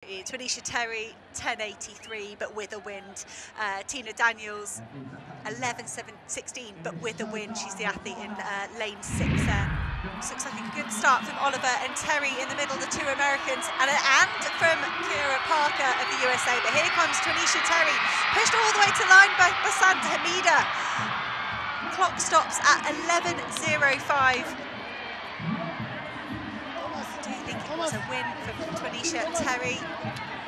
Tanisha Terry, 10.83, but with a wind. Tina Daniels, 11.16, but with a win. She's the athlete in lane 6 there. Looks like a good start from Oliver and Terry in the middle, the two Americans, and from Kira Parker of the USA. But here comes Tanisha Terry, pushed all the way to line by Basanta Hamida. Clock stops at 11.05. I do think it was a win from Tanisha Terry.